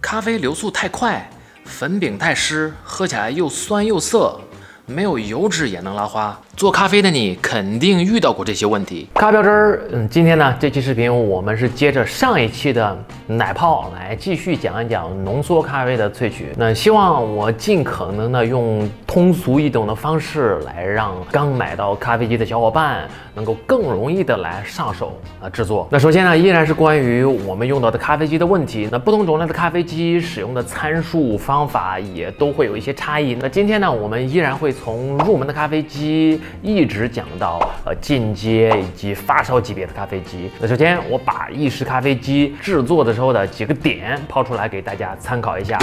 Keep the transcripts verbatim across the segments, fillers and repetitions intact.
咖啡流速太快，粉饼太湿，喝起来又酸又涩，没有油脂也能拉花。做咖啡的你肯定遇到过这些问题。咖啡标汁儿，嗯，今天呢这期视频我们是接着上一期的奶泡来继续讲一讲浓缩咖啡的萃取。那希望我尽可能的用通俗易懂的方式来让刚买到咖啡机的小伙伴能够更容易的来上手啊制作。那首先呢依然是关于我们用到的咖啡机的问题。那不同种类的咖啡机使用的参数方法也都会有一些差异。那今天呢我们依然会从入门的咖啡机一直讲到呃进阶以及发烧级别的咖啡机。那首先我把意式咖啡机制作的时候的几个点抛出来给大家参考一下。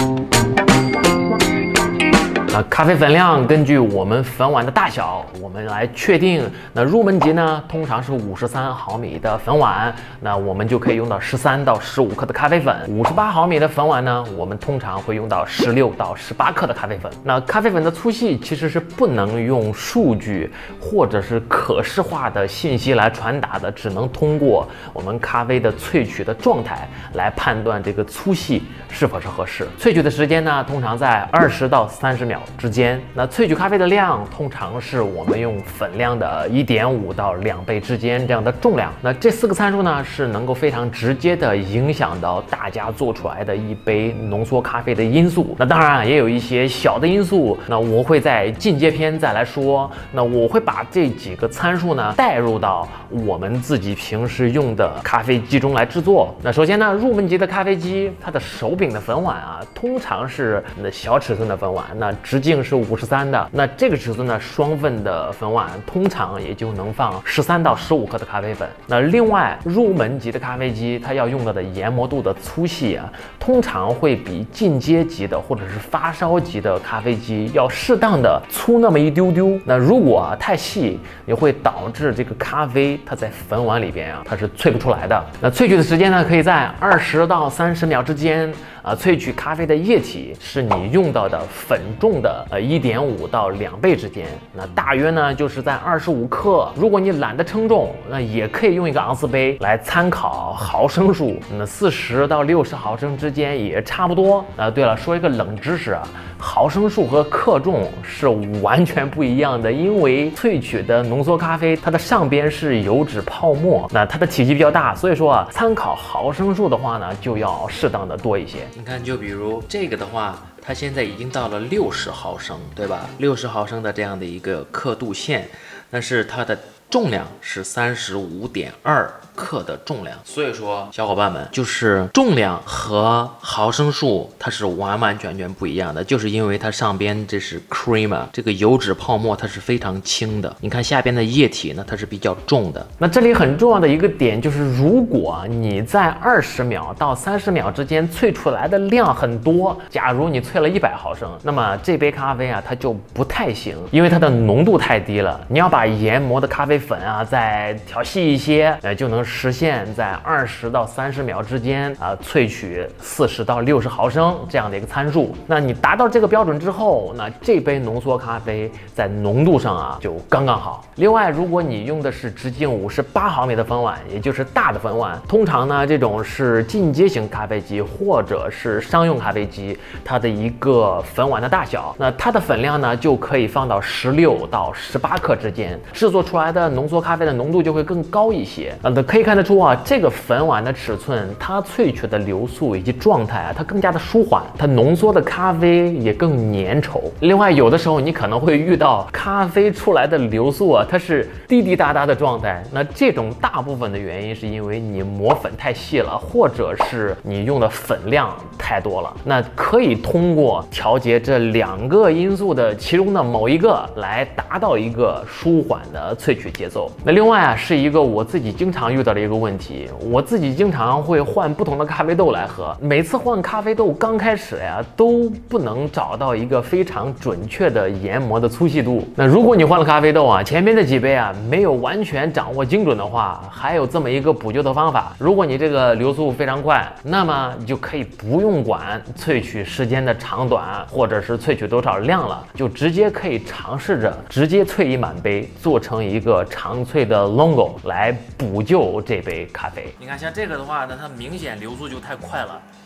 那咖啡粉量根据我们粉碗的大小，我们来确定。那入门级呢，通常是五十三毫米的粉碗，那我们就可以用到十三到十五克的咖啡粉。五十八毫米的粉碗呢，我们通常会用到十六到十八克的咖啡粉。那咖啡粉的粗细其实是不能用数据或者是可视化的信息来传达的，只能通过我们咖啡的萃取的状态来判断这个粗细是否是合适。萃取的时间呢，通常在二十到三十秒之间。那萃取咖啡的量通常是我们用粉量的一点五到两倍之间这样的重量。那这四个参数呢是能够非常直接的影响到大家做出来的一杯浓缩咖啡的因素。那当然也有一些小的因素，那我会在进阶篇再来说。那我会把这几个参数呢带入到我们自己平时用的咖啡机中来制作。那首先呢，入门级的咖啡机它的手柄的粉碗啊，通常是那小尺寸的粉碗，那直径是五十三的。那这个尺寸的双份的粉碗通常也就能放十三到十五克的咖啡粉。那另外入门级的咖啡机它要用到的研磨度的粗细啊，通常会比进阶级的或者是发烧级的咖啡机要适当的粗那么一丢丢。那如果啊太细，也会导致这个咖啡它在粉碗里边啊它是萃不出来的。那萃取的时间呢，可以在二十到三十秒之间。啊，萃取咖啡的液体是你用到的粉重的呃一点五到两倍之间，那大约呢就是在二十五克。如果你懒得称重，那也可以用一个盎司杯来参考毫升数，那四十到六十毫升之间也差不多。啊，对了，说一个冷知识啊，毫升数和克重是完全不一样的，因为萃取的浓缩咖啡它的上边是油脂泡沫，那它的体积比较大，所以说啊，参考毫升数的话呢，就要适当的多一些。你看，就比如这个的话，它现在已经到了六十毫升，对吧？六十毫升的这样的一个刻度线，但是它的重量是三十五点二克的重量。所以说，小伙伴们，就是重量和毫升数它是完完全全不一样的，就是因为它上边这是 cream， 这个油脂泡沫它是非常轻的，你看下边的液体呢，它是比较重的。那这里很重要的一个点就是，如果你在二十秒到三十秒之间萃出来的量很多，假如你萃了一百毫升，那么这杯咖啡啊它就不太行，因为它的浓度太低了。你要把研磨的咖啡粉啊再调细一些，呃，就能实现在二十到三十秒之间啊萃取四十到六十毫升这样的一个参数。那你达到这个标准之后，那这杯浓缩咖啡在浓度上啊就刚刚好。另外，如果你用的是直径五十八毫米的粉碗，也就是大的粉碗，通常呢这种是进阶型咖啡机或者是商用咖啡机，它的一个粉碗的大小，那它的粉量呢就可以放到十六到十八克之间，制作出来的浓缩咖啡的浓度就会更高一些。呃，可以看得出啊，这个粉碗的尺寸，它萃取的流速以及状态啊，它更加的舒缓，它浓缩的咖啡也更粘稠。另外，有的时候你可能会遇到咖啡出来的流速啊，它是滴滴答答的状态。那这种大部分的原因是因为你磨粉太细了，或者是你用的粉量太多了。那可以通过调节这两个因素的其中的某一个，来达到一个舒缓的萃取节奏。那另外啊，是一个我自己经常遇到的一个问题，我自己经常会换不同的咖啡豆来喝，每次换咖啡豆刚开始呀，都不能找到一个非常准确的研磨的粗细度。那如果你换了咖啡豆啊，前面的几杯啊没有完全掌握精准的话，还有这么一个补救的方法。如果你这个流速非常快，那么你就可以不用管萃取时间的长短，或者是萃取多少量了，就直接可以尝试着直接萃一满杯，做成一个长萃的 longo 来补救这杯咖啡。你看像这个的话呢，它明显流速就太快了。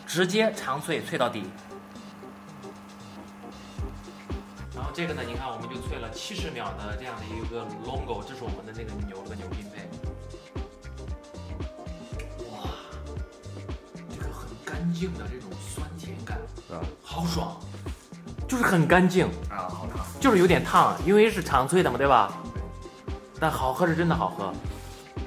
直接长萃萃到底。然后这个呢，你看我们就萃了七十秒的这样的一个 longo， 这是我们的那个牛了个牛拼配。哇，这个很干净的这种酸甜感， 啊， 好爽，就是很干净啊，好烫， 就是有点烫，因为是长萃的嘛，对吧？但好喝是真的好喝。 嗯，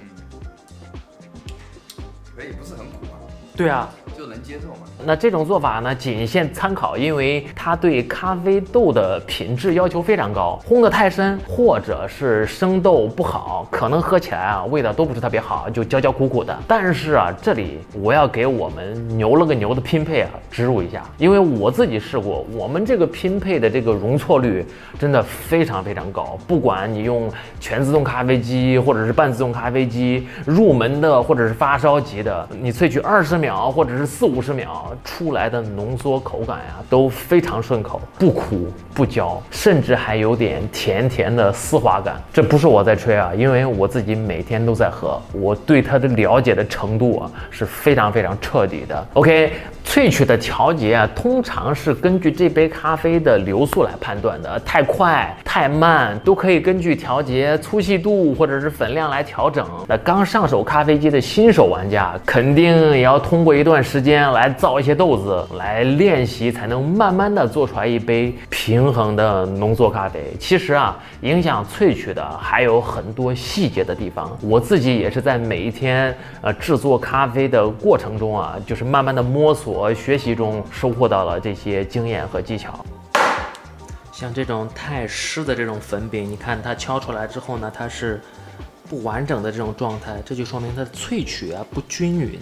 可以，不是很苦啊。 对啊。 就能接受嘛。 那这种做法呢，仅限参考，因为它对咖啡豆的品质要求非常高，烘得太深或者是生豆不好，可能喝起来啊味道都不是特别好，就焦焦苦苦的。但是啊，这里我要给我们牛了个牛的拼配啊植入一下，因为我自己试过，我们这个拼配的这个容错率真的非常非常高，不管你用全自动咖啡机或者是半自动咖啡机，入门的或者是发烧级的，你萃取二十秒或者是四五十秒出来的浓缩口感呀，都非常顺口，不苦不焦，甚至还有点甜甜的丝滑感。这不是我在吹啊，因为我自己每天都在喝，我对它的了解的程度啊是非常非常彻底的。OK， 萃取的调节啊，通常是根据这杯咖啡的流速来判断的，太快太慢都可以根据调节粗细度或者是粉量来调整。那刚上手咖啡机的新手玩家，肯定也要通过一段时间来造一些豆子，来练习，才能慢慢的做出来一杯平衡的浓缩咖啡。其实啊，影响萃取的还有很多细节的地方，我自己也是在每一天呃制作咖啡的过程中啊，就是慢慢的摸索学习中收获到了这些经验和技巧。像这种太湿的这种粉饼，你看它敲出来之后呢，它是不完整的这种状态，这就说明它的萃取啊不均匀。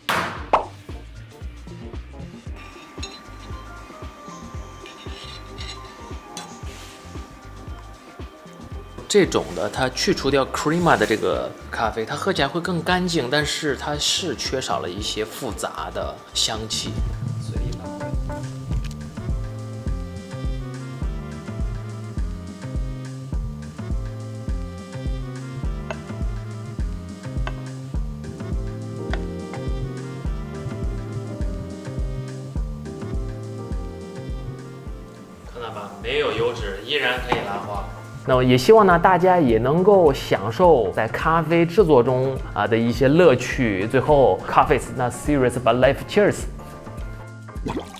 这种的，它去除掉 crema 的这个咖啡，它喝起来会更干净，但是它是缺少了一些复杂的香气。随意吧。看到吧，没有油脂，依然可以拉花。那么也希望呢，大家也能够享受在咖啡制作中啊的一些乐趣。最后，咖啡 is not serious but life cheers。